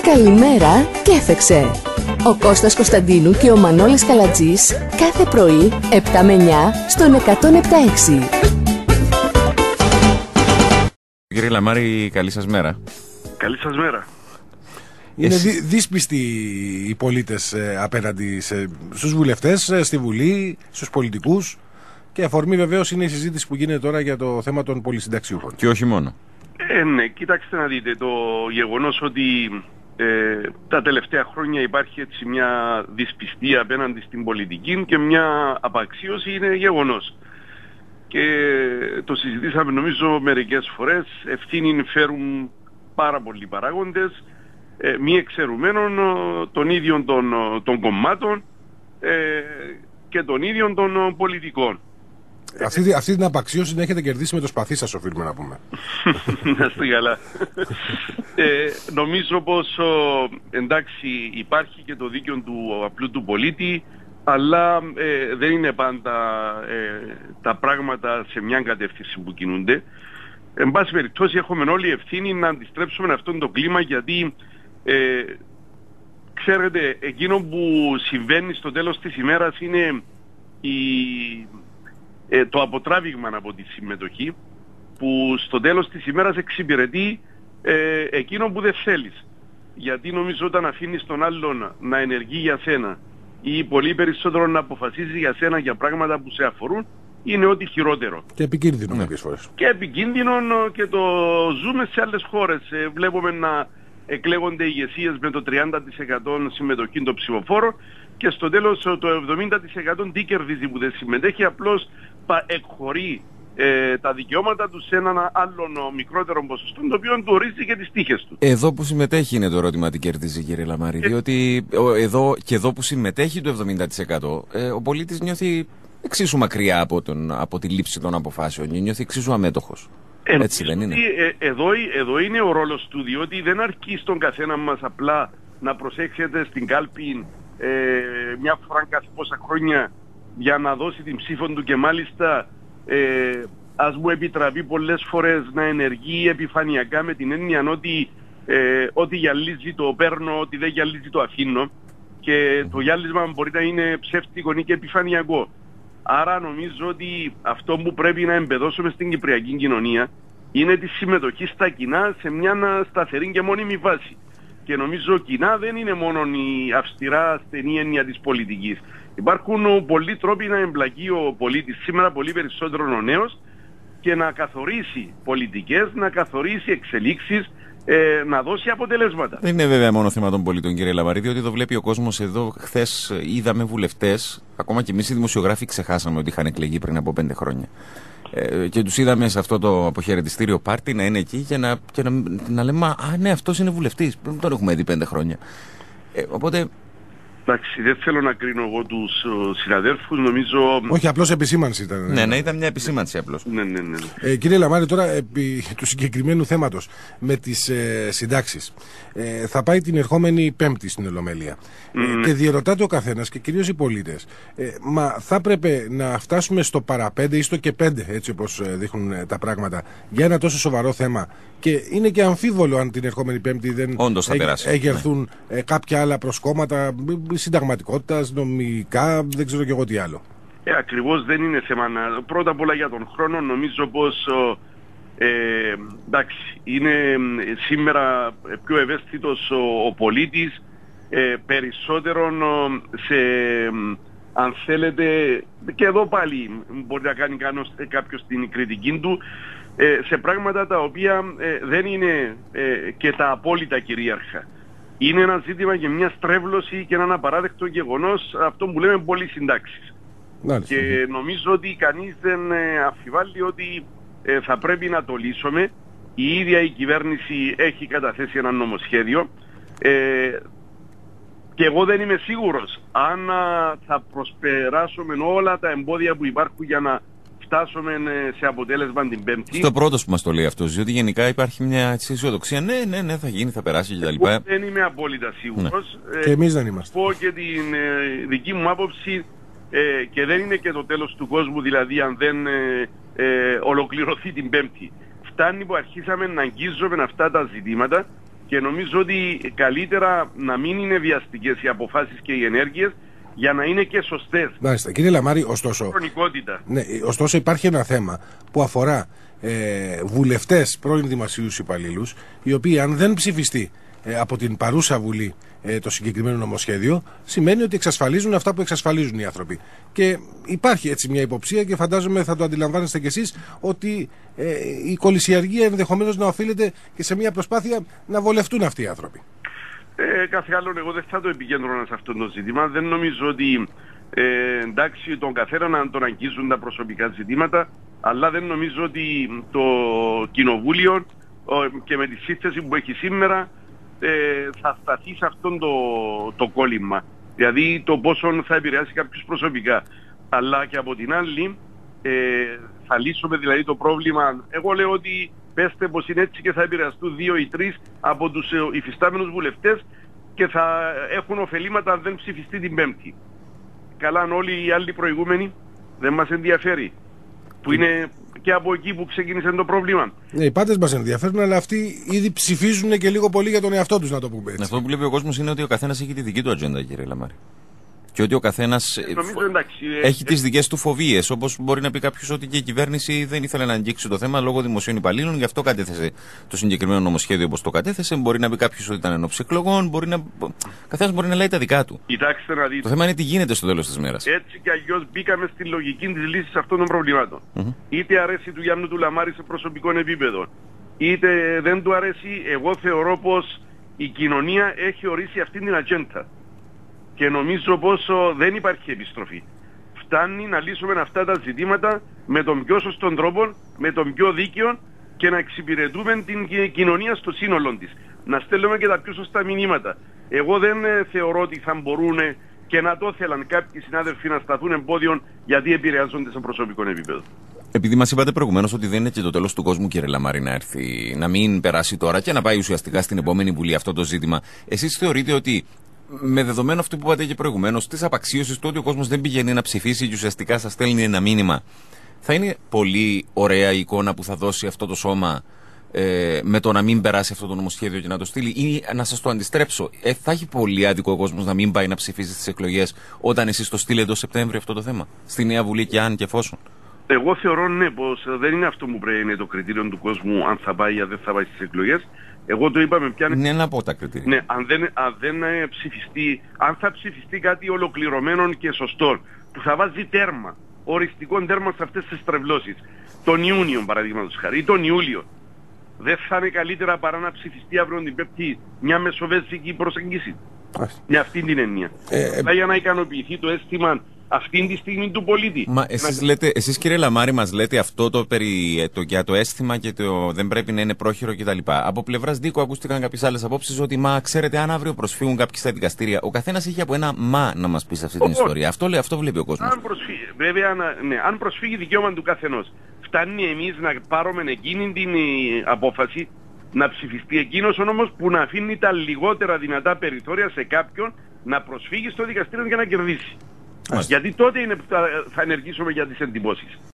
Καλημέρα και έφεξε. Ο Κώστας Κωνσταντίνου και ο Μανώλης Καλατζής κάθε πρωί 7 με 9 στον 107.6. Κύριε Λαμάρη, καλή σας μέρα. Καλή σας μέρα. Είναι δύσπιστοι οι πολίτες απέναντι στους βουλευτές, στη Βουλή, στους πολιτικούς, και αφορμή βεβαίως είναι η συζήτηση που γίνεται τώρα για το θέμα των πολυσυνταξιούχων. Και όχι μόνο. Ναι, κοιτάξτε να δείτε, το γεγονός ότι τα τελευταία χρόνια υπάρχει έτσι μια δυσπιστία απέναντι στην πολιτική και μια απαξίωση είναι γεγονός. Και το συζητήσαμε νομίζω μερικές φορές, ευθύνη φέρουν πάρα πολλοί παράγοντες, μη εξαιρουμένων των ίδιων των κομμάτων και των ίδιων των πολιτικών. Αυτή την απαξίωση την έχετε κερδίσει με το σπαθί σας, οφείλουμε να πούμε. Να είστε καλά. Νομίζω πως εντάξει υπάρχει και το δίκαιο του απλού του πολίτη, αλλά δεν είναι πάντα τα πράγματα σε μια κατεύθυνση που κινούνται. Εν πάση περιπτώσει έχουμε όλοι ευθύνη να αντιστρέψουμε αυτό το κλίμα, γιατί ξέρετε, εκείνο που συμβαίνει στο τέλος της ημέρας είναι το αποτράβηγμα από τη συμμετοχή, που στο τέλος της ημέρας εξυπηρετεί εκείνο που δεν θέλεις. Γιατί νομίζω όταν αφήνεις τον άλλον να ενεργεί για σένα ή πολύ περισσότερο να αποφασίζει για σένα για πράγματα που σε αφορούν, είναι ό,τι χειρότερο. Και επικίνδυνο κάποιες φορές. Και επικίνδυνο, και το ζούμε σε άλλες χώρες. Βλέπουμε να εκλέγονται ηγεσίες με το 30% συμμετοχή των ψηφοφόρων και στο τέλος το 70% τι κερδίζει που δεν συμμετέχει, απλώς εκχωρεί τα δικαιώματα του σε έναν άλλον μικρότερο ποσοστό, το οποίο του ορίζει και τις τύχες του. Εδώ που συμμετέχει είναι το ερώτημα τι κερδίζει, κύριε Λαμάρη, διότι εδώ που συμμετέχει το 70% ο πολίτης νιώθει εξίσου μακριά από τη λήψη των αποφάσεων, νιώθει εξίσου αμέτωχος. Έτσι δεν είναι? Εδώ είναι ο ρόλος του, διότι δεν αρκεί στον καθένα μας απλά να προσέξετε στην κάλπη μια φορά κάθε πόσα χρόνια για να δώσει την ψήφο του, και μάλιστα ας μου επιτραπεί πολλές φορές να ενεργεί επιφανειακά, με την έννοια ότι ό,τι γυαλίζει το παίρνω, ό,τι δεν γυαλίζει το αφήνω, και το γυάλισμα μπορεί να είναι ψεύτικο ή και επιφανειακό. Άρα νομίζω ότι αυτό που πρέπει να εμπεδώσουμε στην κυπριακή κοινωνία είναι τη συμμετοχή στα κοινά σε μια σταθερή και μόνιμη βάση. Και νομίζω κοινά δεν είναι μόνο η αυστηρά στενή έννοια της πολιτικής. Υπάρχουν πολλοί τρόποι να εμπλακεί ο πολίτης, σήμερα πολύ περισσότερο ο νέος, και να καθορίσει πολιτικές, να καθορίσει εξελίξεις, να δώσει αποτελέσματα. Δεν είναι βέβαια μόνο θέμα των πολιτών, κύριε Λαμαρή, διότι το βλέπει ο κόσμος εδώ. Χθες είδαμε βουλευτές, ακόμα και εμείς οι δημοσιογράφοι ξεχάσαμε ότι είχαν εκλεγεί πριν από 5 χρόνια. Και τους είδαμε σε αυτό το αποχαιρετιστήριο πάρτι να είναι εκεί και να λέμε «Α, ναι, αυτός είναι βουλευτής, δεν τον έχουμε δει 5 χρόνια». Οπότε... Εντάξει, δεν θέλω να κρίνω εγώ τους συναδέλφους, νομίζω... Όχι, απλώς επισήμανση ήταν. Ναι, ήταν μια επισήμανση απλώς. Ναι. Κύριε Λαμάρη, τώρα επί του συγκεκριμένου θέματος με τις συντάξεις, θα πάει την ερχόμενη Πέμπτη στην Ολομέλεια. Και διερωτάται ο καθένας, και κυρίως οι πολίτες, μα θα έπρεπε να φτάσουμε στο παραπέντε ή στο και 5, έτσι όπως δείχνουν τα πράγματα, για ένα τόσο σοβαρό θέμα, και είναι και αμφίβολο αν την ερχόμενη Πέμπτη δεν εγερθούν κάποια άλλα προσκόμματα συνταγματικότητας, νομικά, δεν ξέρω και εγώ τι άλλο. Ακριβώς, δεν είναι θέμα. Πρώτα απ' όλα για τον χρόνο, νομίζω πως εντάξει, είναι σήμερα πιο ευαίσθητος ο πολίτης, περισσότερον αν θέλετε, και εδώ πάλι μπορεί να κάνει κάποιος την κριτική του, σε πράγματα τα οποία δεν είναι και τα απόλυτα κυρίαρχα. Είναι ένα ζήτημα και μια στρέβλωση και έναν απαράδεκτο γεγονός, αυτό που λέμε πολλοί συντάξεις. Και νομίζω ότι κανείς δεν αμφιβάλλει ότι θα πρέπει να το λύσουμε. Η ίδια η κυβέρνηση έχει καταθέσει ένα νομοσχέδιο, και εγώ δεν είμαι σίγουρος αν θα προσπεράσουμε όλα τα εμπόδια που υπάρχουν για να φτάσουμε σε αποτέλεσμα την Πέμπτη. Στο πρώτος που μας το λέει αυτό, διότι γενικά υπάρχει μια αισιοδοξία. Ναι, θα γίνει, θα περάσει κτλ. Εγώ δεν είμαι απόλυτα σίγουρος. Και εμείς δεν είμαστε. Πω και την δική μου άποψη, και δεν είναι και το τέλος του κόσμου, δηλαδή αν δεν ολοκληρωθεί την Πέμπτη. Φτάνει που αρχίσαμε να αγγίζουμε αυτά τα ζητήματα Και νομίζω ότι καλύτερα να μην είναι βιαστικές οι αποφάσεις και οι ενέργειες για να είναι και σωστές. Μάλιστα. Κύριε Λαμάρη, ωστόσο, ναι, ωστόσο υπάρχει ένα θέμα που αφορά βουλευτές πρώην δημοσίους υπαλλήλους, οι οποίοι αν δεν ψηφιστεί από την παρούσα Βουλή το συγκεκριμένο νομοσχέδιο, σημαίνει ότι εξασφαλίζουν αυτά που εξασφαλίζουν οι άνθρωποι. Και υπάρχει έτσι μια υποψία και φαντάζομαι θα το αντιλαμβάνεστε κι εσείς ότι η κολυσιαργία ενδεχομένως να οφείλεται και σε μια προσπάθεια να βολευτούν αυτοί οι άνθρωποι. Κάθε άλλο εγώ δεν θα το επικέντρωνα σε αυτό το ζήτημα. Δεν νομίζω ότι εντάξει τον καθένα να τον αγγίζουν τα προσωπικά ζητήματα, αλλά δεν νομίζω ότι το Κοινοβούλιο και με τη σύνθεση που έχει σήμερα θα σταθεί σε αυτό το κόλλημα. Δηλαδή το πόσο θα επηρεάσει κάποιους προσωπικά. Αλλά και από την άλλη θα λύσουμε δηλαδή το πρόβλημα. Εγώ λέω ότι πέστε πως είναι έτσι και θα επηρεαστούν 2 ή 3 από τους υφιστάμενους βουλευτές και θα έχουν ωφελήματα αν δεν ψηφιστεί την Πέμπτη. Καλά, αν όλοι οι άλλοι προηγούμενοι δεν μας ενδιαφέρει. Που είναι και από εκεί που ξεκίνησε το πρόβλημα. Ναι, οι πάντες μας ενδιαφέρουν, αλλά αυτοί ήδη ψηφίζουν και λίγο πολύ για τον εαυτό τους, να το πούμε έτσι. Αυτό που βλέπει ο κόσμος είναι ότι ο καθένας έχει τη δική του ατζέντα, κύριε Λαμάρη. Και ότι ο καθένας έχει τις δικές του φοβίες. Όπως μπορεί να πει κάποιος ότι και η κυβέρνηση δεν ήθελε να αγγίξει το θέμα λόγω δημοσίων υπαλλήλων, γι' αυτό κατέθεσε το συγκεκριμένο νομοσχέδιο όπως το κατέθεσε. Μπορεί να πει κάποιος ότι ήταν ενόψει εκλογών. Καθένας μπορεί να λέει τα δικά του. Κοιτάξτε να δείτε. Το θέμα είναι τι γίνεται στο τέλος της μέρας. Έτσι κι αλλιώς μπήκαμε στη λογική της λύσης αυτών των προβλημάτων. Είτε αρέσει του Γιάννου του Λαμάρη σε προσωπικό επίπεδο, είτε δεν του αρέσει, εγώ θεωρώ πως η κοινωνία έχει ορίσει αυτή την ατζέντα. Και νομίζω πως δεν υπάρχει επιστροφή. Φτάνει να λύσουμε αυτά τα ζητήματα με τον πιο σωστό τρόπο, με τον πιο δίκαιο και να εξυπηρετούμε την κοινωνία στο σύνολο της. Να στέλνουμε και τα πιο σωστά μηνύματα. Εγώ δεν θεωρώ ότι θα μπορούν και να το θέλαν κάποιοι συνάδελφοι να σταθούν εμπόδιον γιατί επηρεάζονται σε προσωπικό επίπεδο. Επειδή μας είπατε προηγουμένως ότι δεν είναι και το τέλος του κόσμου, κύριε Λαμάρη, να έρθει, να μην περάσει τώρα και να πάει ουσιαστικά στην επόμενη Βουλή αυτό το ζήτημα, εσείς θεωρείτε ότι με δεδομένο αυτό που είπατε και προηγουμένως, της απαξίωσης του ότι ο κόσμος δεν πηγαίνει να ψηφίσει και ουσιαστικά σας στέλνει ένα μήνυμα, θα είναι πολύ ωραία η εικόνα που θα δώσει αυτό το σώμα με το να μην περάσει αυτό το νομοσχέδιο και να το στείλει, ή να σας το αντιστρέψω, θα έχει πολύ άδικο ο κόσμος να μην πάει να ψηφίσει στις εκλογές όταν εσείς το στείλετε το Σεπτέμβριο αυτό το θέμα, στη Νέα Βουλή και αν και εφόσον? Εγώ θεωρώ ναι, πως δεν είναι αυτό που πρέπει να είναι το κριτήριο του κόσμου αν θα πάει ή δεν θα πάει στις εκλογές. Εγώ το είπαμε πια. Είναι ένα από τα κριτήρια. Ναι, αν δεν ψηφιστεί, αν θα ψηφιστεί κάτι ολοκληρωμένο και σωστό, που θα βάζει τέρμα, οριστικό τέρμα σε αυτές τις τρευλώσεις, τον Ιούνιο παραδείγματος χάρη, ή τον Ιούλιο, δεν θα είναι καλύτερα παρά να ψηφιστεί αύριο την Πέμπτη μια μεσοβέζικη προσέγγιση. Με αυτή την έννοια. Για να ικανοποιηθεί το αίσθημα αυτή τη στιγμή του πολίτη. Μα εσείς κύριε Λαμάρη μας λέτε αυτό για το αίσθημα και το δεν πρέπει να είναι πρόχειρο κτλ. Από πλευράς Δίκο ακούστηκαν κάποιες άλλες απόψεις ότι μα ξέρετε αν αύριο προσφύγουν κάποιοι στα δικαστήρια, ο καθένας έχει από ένα μα να μας πει σε αυτή την ιστορία. Αυτό βλέπει ο κόσμος. Βέβαια, αν προσφύγει δικαίωμα του καθενός, φτάνει εμείς να πάρουμε εκείνη την απόφαση να ψηφιστεί εκείνος ο νόμος που να αφήνει τα λιγότερα δυνατά περιθώρια σε κάποιον να προσφύγει στο δικαστήριο για να κερδίσει. Γιατί τότε είναι που θα ενεργήσουμε για τις εντυπώσεις.